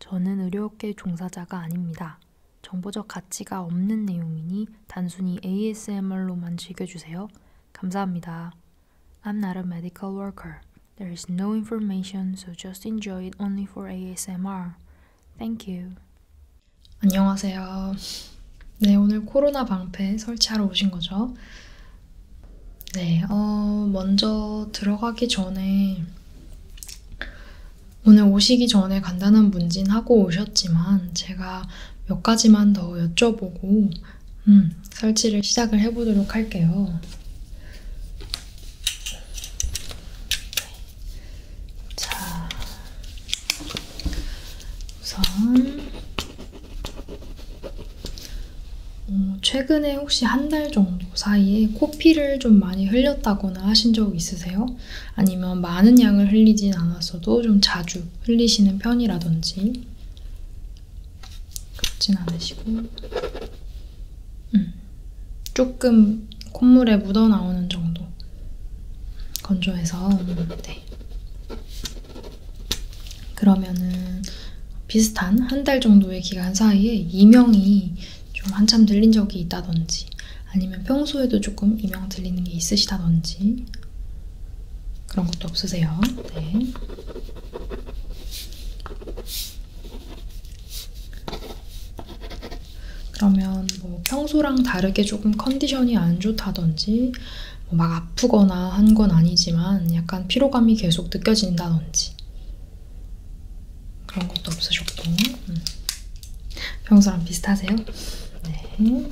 저는 의료업계 종사자가 아닙니다. 정보적 가치가 없는 내용이니 단순히 ASMR로만 즐겨주세요. 감사합니다. I'm not a medical worker. There is no information, so just enjoy it only for ASMR. Thank you. 안녕하세요. 네, 오늘 코로나 방패 설치하러 오신 거죠? 네, 먼저 들어가기 전에 오늘 오시기 전에 간단한 문진하고 오셨지만 제가 몇 가지만 더 여쭤보고 설치를 시작을 해보도록 할게요. 자, 우선 최근에 혹시 한 달 정도 사이에 코피를 좀 많이 흘렸다거나 하신 적 있으세요? 아니면 많은 양을 흘리진 않았어도 좀 자주 흘리시는 편이라든지 그렇진 않으시고 조금 콧물에 묻어나오는 정도 건조해서 네. 그러면은 비슷한 한 달 정도의 기간 사이에 이명이 좀 한참 들린 적이 있다든지 아니면 평소에도 조금 이명 들리는 게 있으시다든지 그런 것도 없으세요? 네. 그러면 뭐 평소랑 다르게 조금 컨디션이 안 좋다든지 막 아프거나 한 건 아니지만 약간 피로감이 계속 느껴진다든지 그런 것도 없으셨고 평소랑 비슷하세요? 네.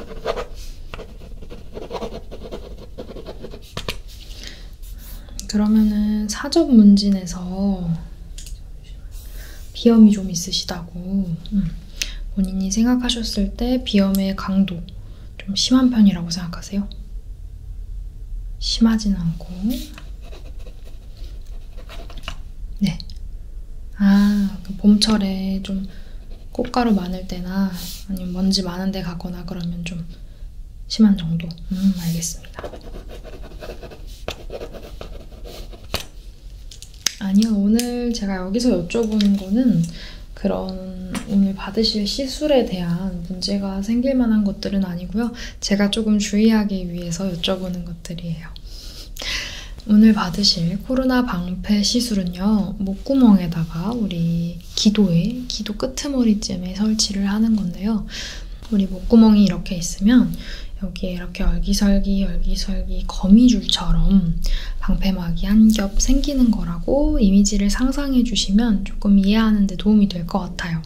그러면은 사접 문진에서 비염이 좀 있으시다고 본인이 생각하셨을 때 비염의 강도 좀 심한 편이라고 생각하세요? 심하진 않고 네. 봄철에 좀 꽃가루 많을 때나 아니면 먼지 많은 데 가거나 그러면 좀 심한 정도? 알겠습니다. 아니요, 오늘 제가 여기서 여쭤보는 거는 그런 오늘 받으실 시술에 대한 문제가 생길 만한 것들은 아니고요. 제가 조금 주의하기 위해서 여쭤보는 것들이에요. 오늘 받으실 코로나 방패 시술은요. 목구멍에다가 우리 기도 끄트머리쯤에 설치를 하는 건데요. 우리 목구멍이 이렇게 있으면 여기에 이렇게 열기설기 거미줄처럼 방패막이 한 겹 생기는 거라고 이미지를 상상해 주시면 조금 이해하는 데 도움이 될 것 같아요.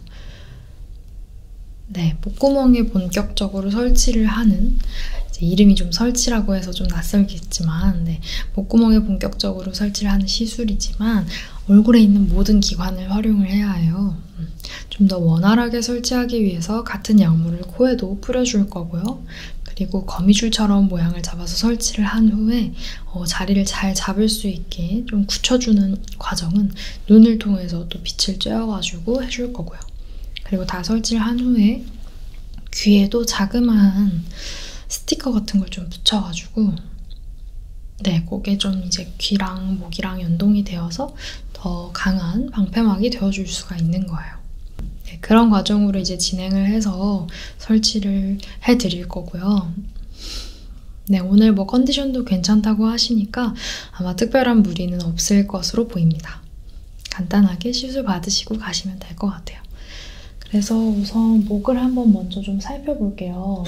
네, 목구멍에 본격적으로 설치를 하는 이름이 좀 설치라고 해서 좀 낯설겠지만 네, 목구멍에 본격적으로 설치를 하는 시술이지만 얼굴에 있는 모든 기관을 활용을 해야 해요. 좀 더 원활하게 설치하기 위해서 같은 약물을 코에도 뿌려줄 거고요. 그리고 거미줄처럼 모양을 잡아서 설치를 한 후에 자리를 잘 잡을 수 있게 좀 굳혀주는 과정은 눈을 통해서 또 빛을 쬐어가지고 해줄 거고요. 그리고 다 설치를 한 후에 귀에도 자그마한 스티커 같은 걸 좀 붙여가지고 네, 그게 좀 이제 귀랑 목이랑 연동이 되어서 더 강한 방패막이 되어줄 수가 있는 거예요. 네, 그런 과정으로 이제 진행을 해서 설치를 해드릴 거고요. 네, 오늘 뭐 컨디션도 괜찮다고 하시니까 아마 특별한 무리는 없을 것으로 보입니다. 간단하게 시술 받으시고 가시면 될 것 같아요. 그래서 우선 목을 한번 먼저 좀 살펴볼게요.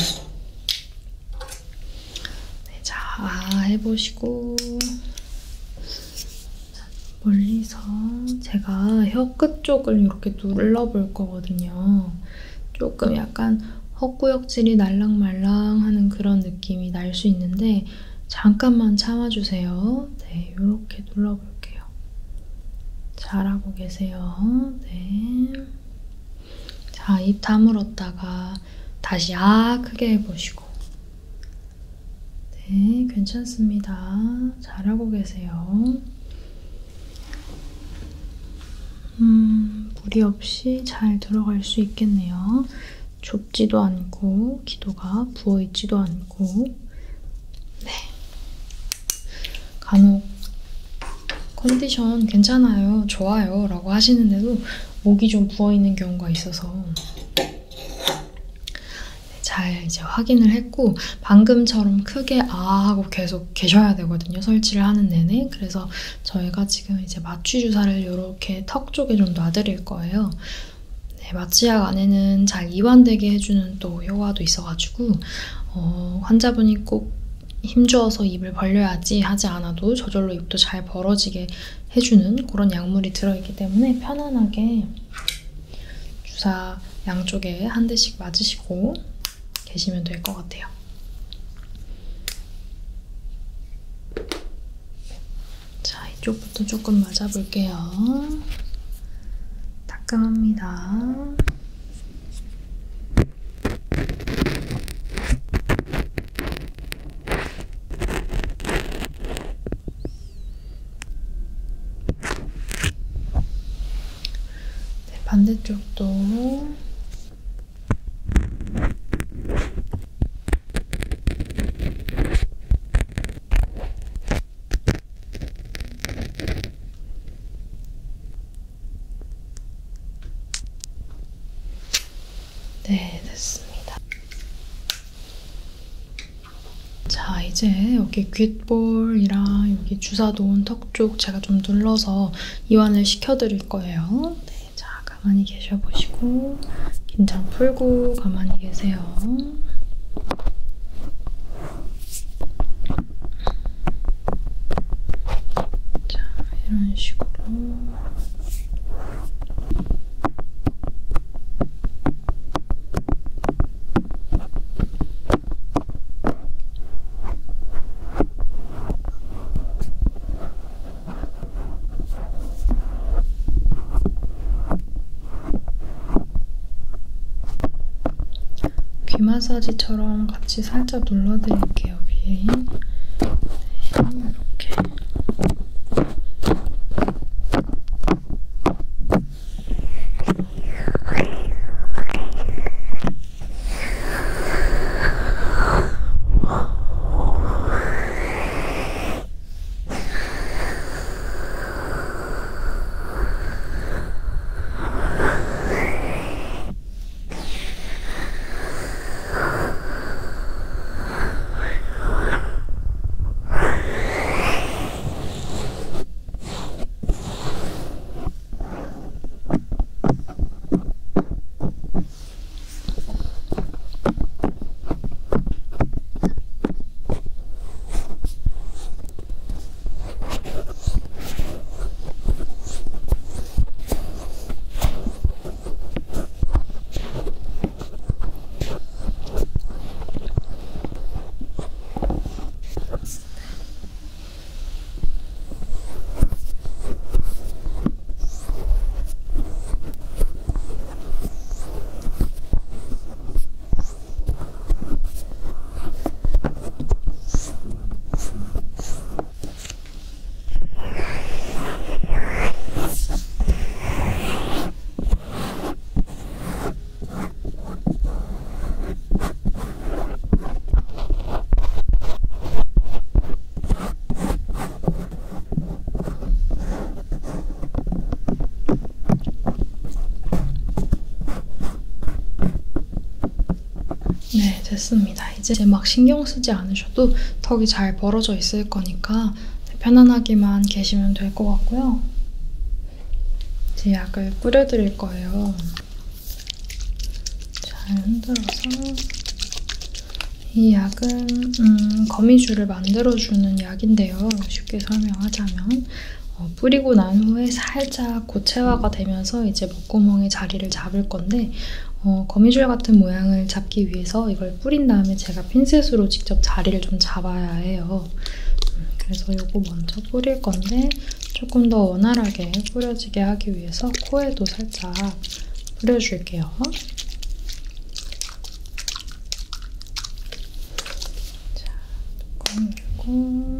해보시고 멀리서 제가 혀끝 쪽을 이렇게 눌러볼 거거든요. 조금 약간 헛구역질이 날랑말랑 하는 그런 느낌이 날 수 있는데 잠깐만 참아주세요. 네, 이렇게 눌러볼게요. 잘하고 계세요. 네. 자, 입 다물었다가 다시 크게 해보시고 네, 괜찮습니다. 잘하고 계세요. 무리 없이 잘 들어갈 수 있겠네요. 좁지도 않고 기도가 부어있지도 않고 네. 간혹 컨디션 괜찮아요, 좋아요 라고 하시는데도 목이 좀 부어있는 경우가 있어서 잘 이제 확인을 했고, 방금처럼 크게 아 하고 계속 계셔야 되거든요, 설치를 하는 내내. 그래서 저희가 지금 이제 마취 주사를 이렇게 턱 쪽에 좀 놔드릴 거예요. 네, 마취약 안에는 잘 이완되게 해주는 또 효과도 있어가지고 환자분이 꼭 힘주어서 입을 벌려야지 하지 않아도 저절로 입도 잘 벌어지게 해주는 그런 약물이 들어있기 때문에 편안하게 주사 양쪽에 한 대씩 맞으시고 계시면 될 것 같아요. 자, 이쪽부터 조금 맞아볼게요. 따끔합니다. 네, 반대쪽도 네, 됐습니다. 자, 이제 여기 귓볼이랑 여기 주사 놓은 턱 쪽 제가 좀 눌러서 이완을 시켜드릴 거예요. 네, 자, 가만히 계셔보시고 긴장 풀고 가만히 계세요. 자, 이런 식으로. 귀 마사지처럼 같이 살짝 눌러드릴게요, 귀에. 네, 이렇게. 네, 됐습니다. 이제 막 신경 쓰지 않으셔도 턱이 잘 벌어져 있을 거니까 편안하게만 계시면 될 것 같고요. 이제 약을 뿌려드릴 거예요. 잘 흔들어서. 이 약은 거미줄을 만들어주는 약인데요. 쉽게 설명하자면 뿌리고 난 후에 살짝 고체화가 되면서 이제 목구멍에 자리를 잡을 건데 거미줄 같은 모양을 잡기 위해서 이걸 뿌린 다음에 제가 핀셋으로 직접 자리를 좀 잡아야 해요. 그래서 이거 먼저 뿌릴 건데 조금 더 원활하게 뿌려지게 하기 위해서 코에도 살짝 뿌려줄게요. 자, 뚜껑 열고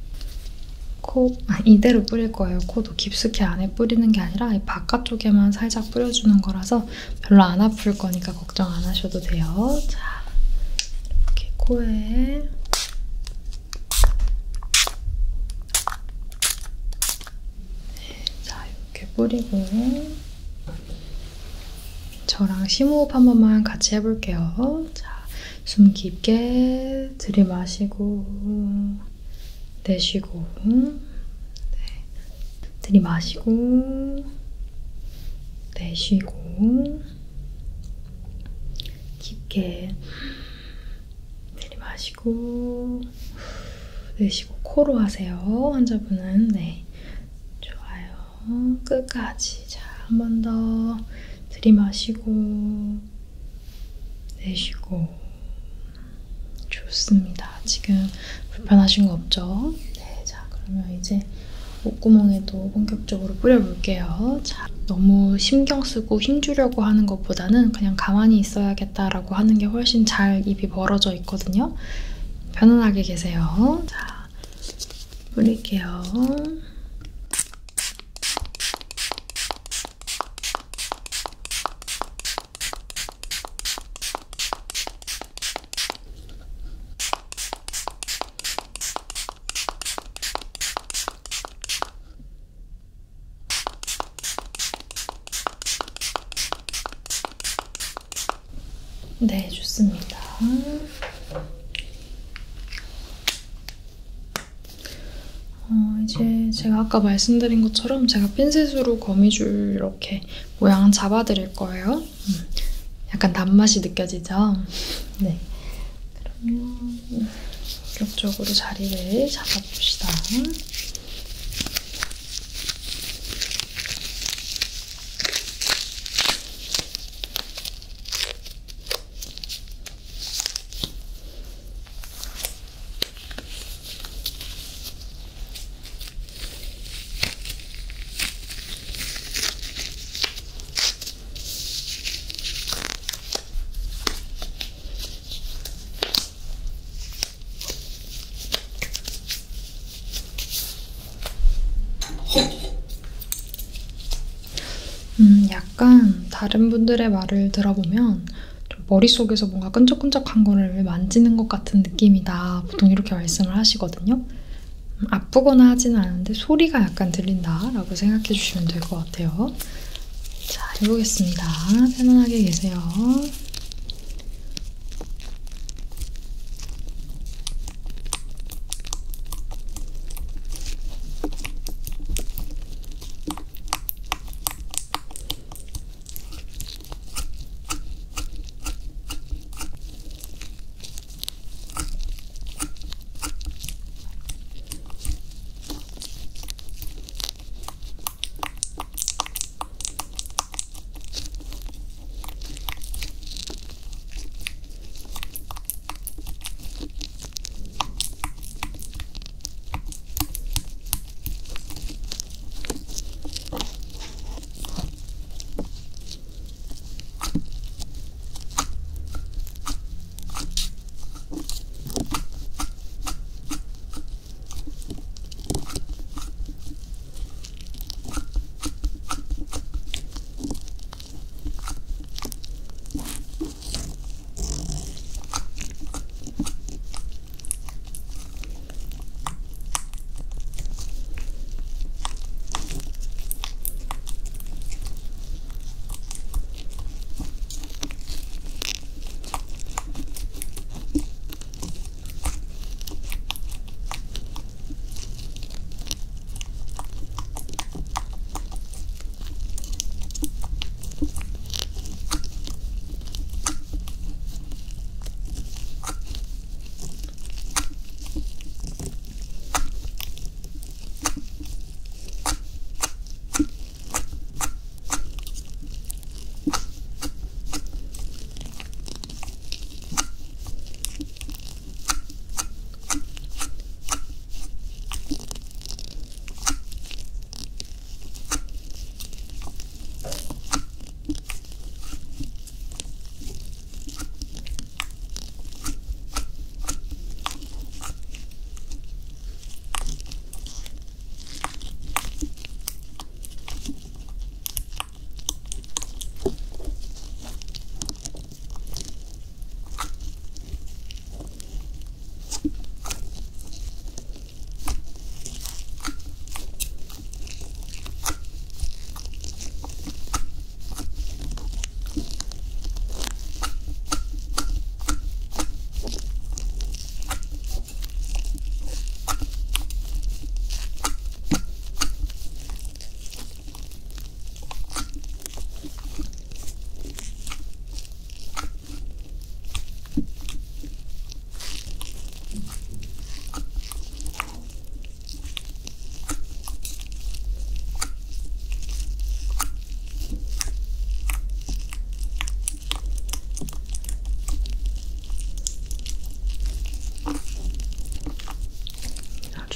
이대로 뿌릴 거예요. 코도 깊숙이 안에 뿌리는 게 아니라 이 바깥쪽에만 살짝 뿌려주는 거라서 별로 안 아플 거니까 걱정 안 하셔도 돼요. 자, 이렇게 코에 뿌리고 저랑 심호흡 한 번만 같이 해볼게요. 자, 숨 깊게 들이마시고 내쉬고 네. 들이마시고 내쉬고 깊게 들이마시고 내쉬고 코로 하세요. 환자분은. 네, 좋아요. 끝까지. 자, 한 번 더 들이마시고 내쉬고. 좋습니다. 지금 불편하신 거 없죠? 네, 자, 그러면 이제 목구멍에도 본격적으로 뿌려볼게요. 자, 너무 신경 쓰고 힘주려고 하는 것보다는 그냥 가만히 있어야겠다라고 하는 게 훨씬 잘 입이 벌어져 있거든요. 편안하게 계세요. 자, 뿌릴게요. 네, 좋습니다. 이제 제가 아까 말씀드린 것처럼 제가 핀셋으로 거미줄 이렇게 모양 잡아드릴 거예요. 약간 단맛이 느껴지죠? 네. 그러면 본격적으로 자리를 잡아봅시다. 약간 다른 분들의 말을 들어보면 좀 머릿속에서 뭔가 끈적끈적한 거를 만지는 것 같은 느낌이다. 보통 이렇게 말씀을 하시거든요. 아프거나 하지는 않은데 소리가 약간 들린다라고 생각해 주시면 될 것 같아요. 자, 해보겠습니다. 편안하게 계세요.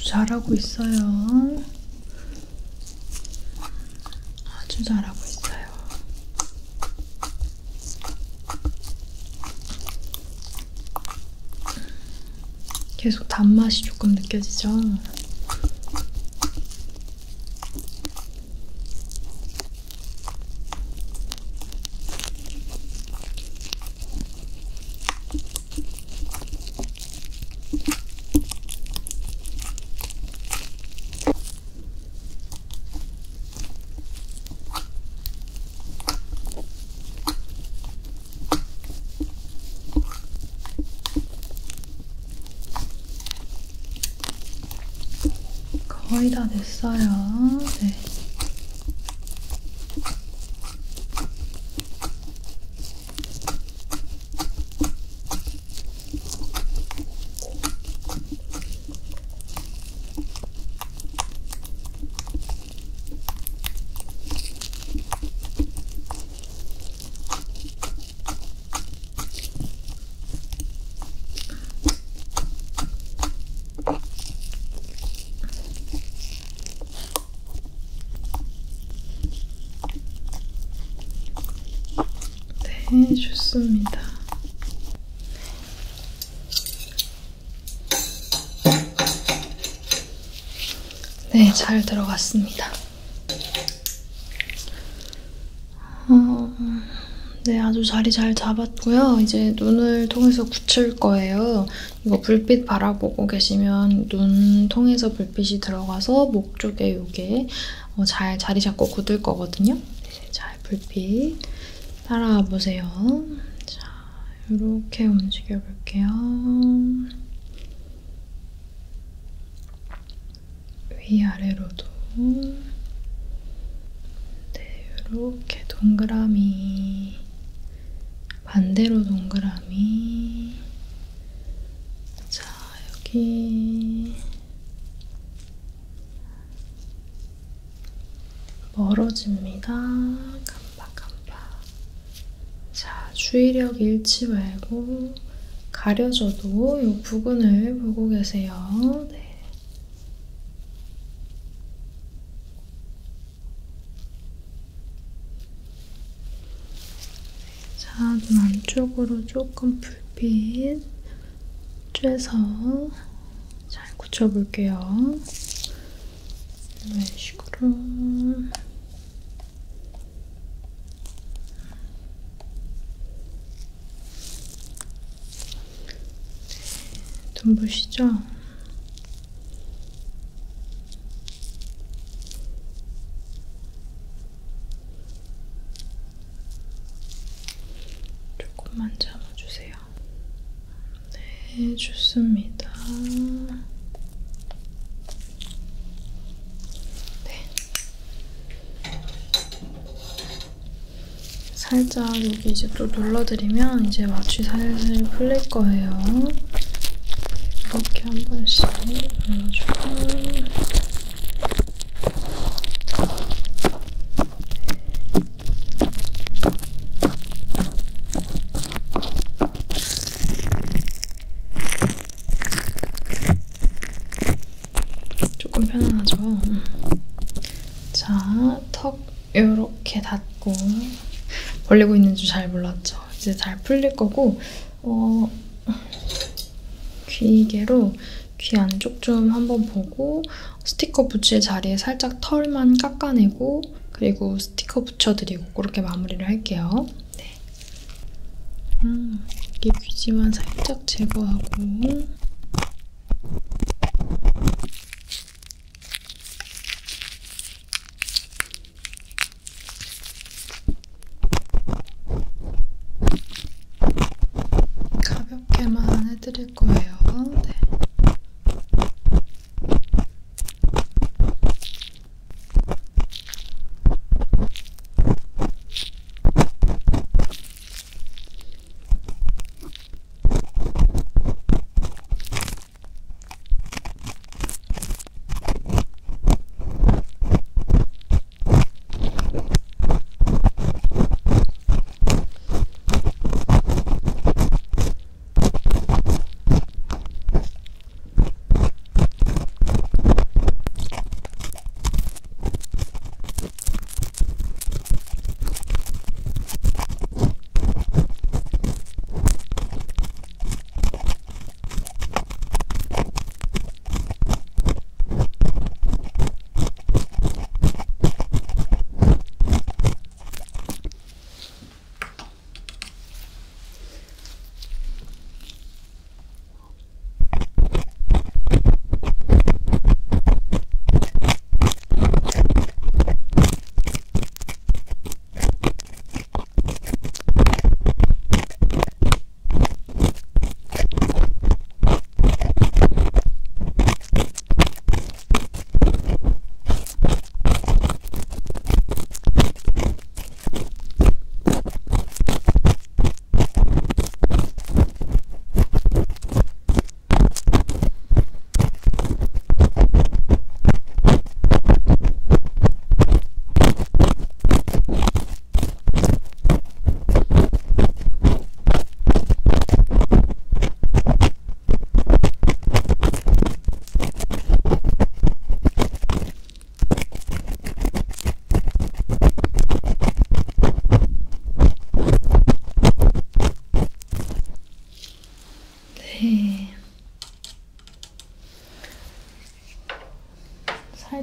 잘하고 있어요. 아주 잘하고 있어요. 계속 단맛이 조금 느껴지죠? 거의 다 됐어요. 네. 네, 좋습니다. 네, 잘 들어갔습니다. 네, 아주 자리 잘 잡았고요. 이제 눈을 통해서 굳힐 거예요. 이거 불빛 바라보고 계시면 눈 통해서 불빛이 들어가서 목 쪽에 요게 잘 자리 잡고 굳을 거거든요. 네, 잘 불빛 따라와 보세요. 자, 이렇게 움직여 볼게요. 위아래로도. 네, 이렇게 동그라미. 반대로 동그라미. 자, 여기. 멀어집니다. 자, 주의력 잃지 말고 가려져도 이 부분을 보고 계세요. 네. 자, 눈 안쪽으로 조금 불빛 쬐서 잘 굳혀볼게요. 이런 식으로. 눈부시죠? 조금만 참아주세요. 네, 좋습니다. 네. 살짝 여기 이제 또 눌러드리면 이제 마취 살살 풀릴 거예요. 이렇게 한 번씩 눌러주고. 조금 편안하죠? 자, 턱 이렇게 닫고. 벌리고 있는 줄 잘 몰랐죠? 이제 잘 풀릴 거고, 귀개로 귀 안쪽 좀 한번 보고 스티커 붙일 자리에 살짝 털만 깎아내고 그리고 스티커 붙여드리고 그렇게 마무리를 할게요. 네. 이게 귀지만 살짝 제거하고 가볍게만 해드릴 거예요. 네.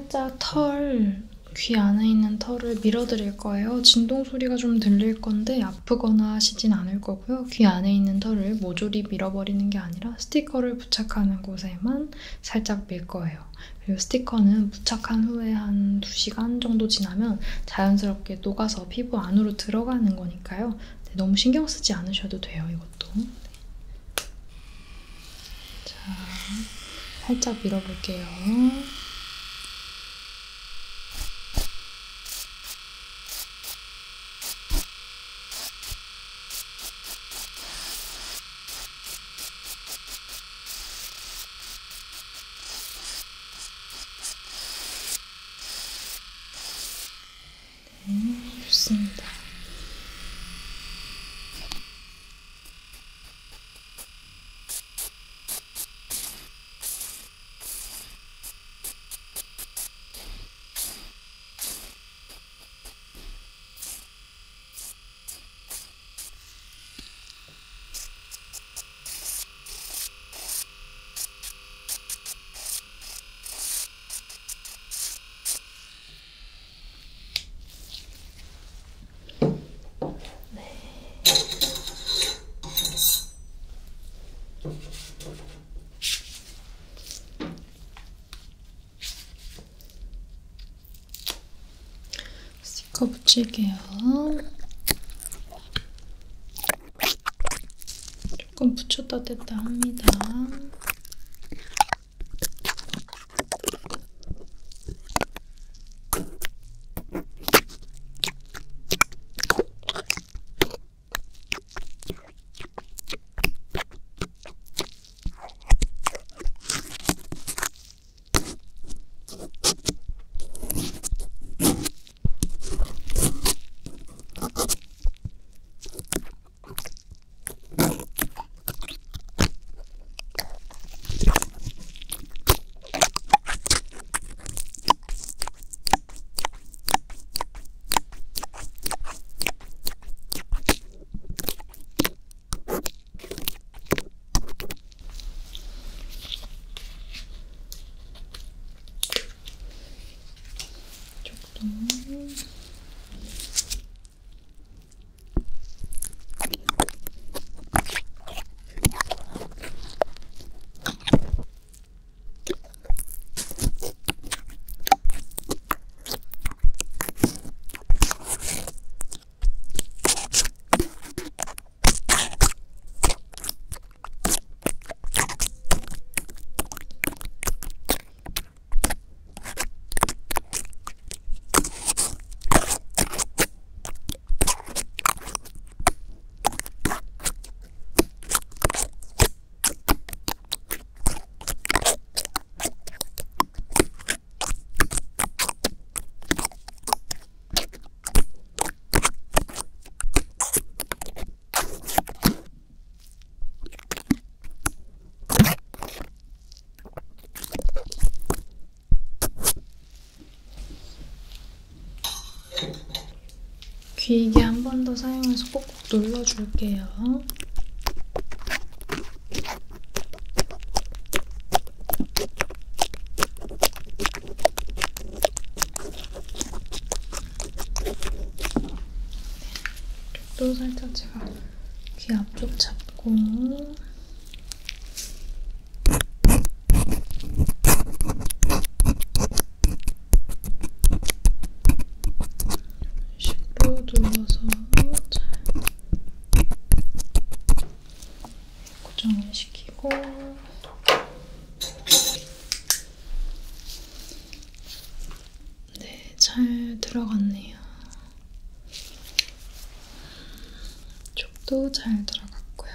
살짝 귀 안에 있는 털을 밀어드릴 거예요. 진동 소리가 좀 들릴 건데 아프거나 하시진 않을 거고요. 귀 안에 있는 털을 모조리 밀어버리는 게 아니라 스티커를 부착하는 곳에만 살짝 밀 거예요. 그리고 스티커는 부착한 후에 한 2시간 정도 지나면 자연스럽게 녹아서 피부 안으로 들어가는 거니까요. 네, 너무 신경 쓰지 않으셔도 돼요, 이것도. 네. 자, 살짝 밀어볼게요. 좋습니다. 스티커 붙일게요. 조금 붙였다 뗐다 합니다. 귀이게 한 번 더 사용해서 꼭꼭 눌러줄게요. 또 살짝 제가 귀 앞쪽 잡고 눌러서 잘 고정을 시키고 네, 잘 들어갔네요. 쪽도 잘 들어갔고요.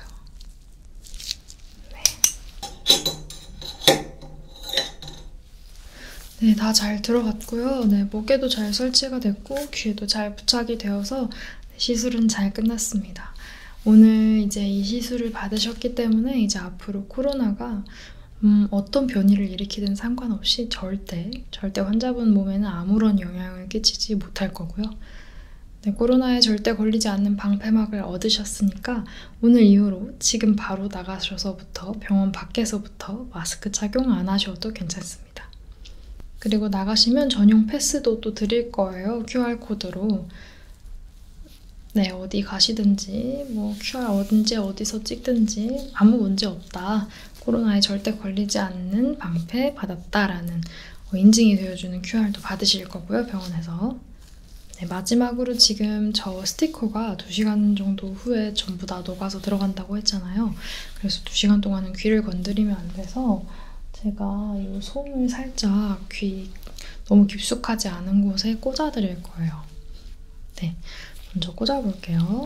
네, 다 잘 들어갔고요. 네, 목에도 잘 설치가 됐고 귀에도 잘 부착이 되어서 시술은 잘 끝났습니다. 오늘 이제 이 시술을 받으셨기 때문에 이제 앞으로 코로나가 어떤 변이를 일으키든 상관없이 절대 환자분 몸에는 아무런 영향을 끼치지 못할 거고요. 네, 코로나에 절대 걸리지 않는 방패막을 얻으셨으니까 오늘 이후로 지금 바로 나가셔서부터 병원 밖에서부터 마스크 착용 안 하셔도 괜찮습니다. 그리고 나가시면 전용 패스도 또 드릴 거예요. QR코드로. 네, 어디 가시든지 뭐 QR 언제 어디서 찍든지 아무 문제 없다. 코로나에 절대 걸리지 않는 방패 받았다라는 인증이 되어주는 QR도 받으실 거고요, 병원에서. 네, 마지막으로 지금 저 스티커가 2시간 정도 후에 전부 다 녹아서 들어간다고 했잖아요. 그래서 2시간 동안은 귀를 건드리면 안 돼서 제가 이 솜을 살짝 귀 너무 깊숙하지 않은 곳에 꽂아드릴 거예요. 네, 먼저 꽂아볼게요.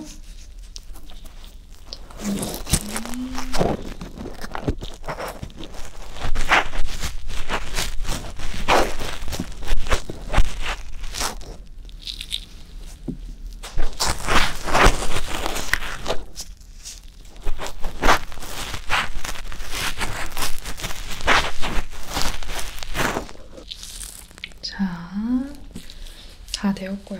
자, 다 되었고요.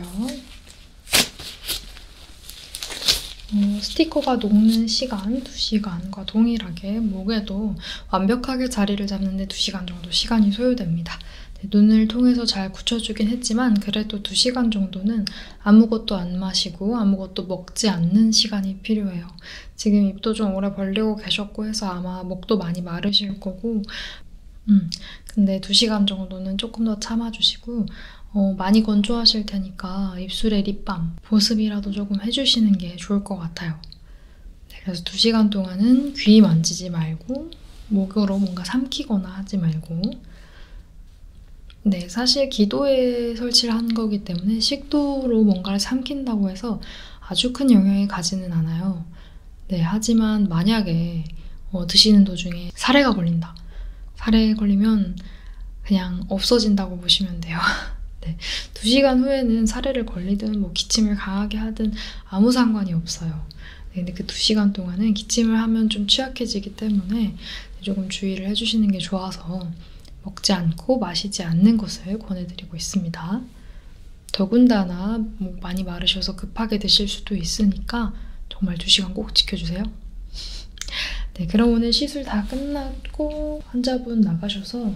스티커가 녹는 시간 2시간과 동일하게 목에도 완벽하게 자리를 잡는데 2시간 정도 시간이 소요됩니다. 네, 눈을 통해서 잘 굳혀주긴 했지만 그래도 2시간 정도는 아무것도 안 마시고 아무것도 먹지 않는 시간이 필요해요. 지금 입도 좀 오래 벌리고 계셨고 해서 아마 목도 많이 마르실 거고 근데 2시간 정도는 조금 더 참아주시고 많이 건조하실 테니까 입술에 립밤, 보습이라도 조금 해주시는 게 좋을 것 같아요. 네, 그래서 2시간 동안은 귀 만지지 말고 목으로 뭔가 삼키거나 하지 말고 네, 사실 기도에 설치를 한 거기 때문에 식도로 뭔가를 삼킨다고 해서 아주 큰 영향이 가지는 않아요. 네, 하지만 만약에 드시는 도중에 사례가 걸린다. 사례에 걸리면 그냥 없어진다고 보시면 돼요. 네, 2시간 후에는 사례를 걸리든 뭐 기침을 강하게 하든 아무 상관이 없어요. 네, 근데 그 2시간 동안은 기침을 하면 좀 취약해지기 때문에 조금 주의를 해주시는 게 좋아서 먹지 않고 마시지 않는 것을 권해드리고 있습니다. 더군다나 뭐 많이 마르셔서 급하게 드실 수도 있으니까 정말 2시간 꼭 지켜주세요. 네, 그럼 오늘 시술 다 끝났고 환자분 나가셔서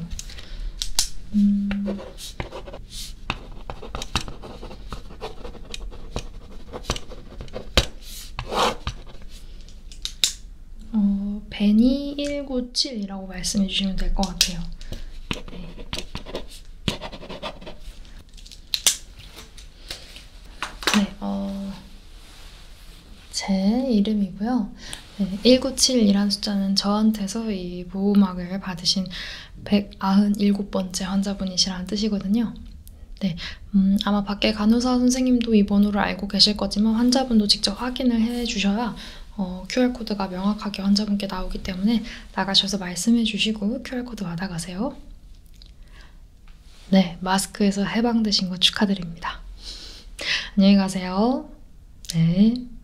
베니 197이라고 말씀해 주시면 될 것 같아요. 네, 제 이름이고요. 네, 197이란 숫자는 저한테서 이 보호막을 받으신 197번째 환자분이시라는 뜻이거든요. 네, 아마 밖에 간호사 선생님도 이 번호를 알고 계실 거지만 환자분도 직접 확인을 해주셔야 QR코드가 명확하게 환자분께 나오기 때문에 나가셔서 말씀해 주시고 QR코드 받아가세요. 네, 마스크에서 해방되신 거 축하드립니다. 안녕히 가세요. 네.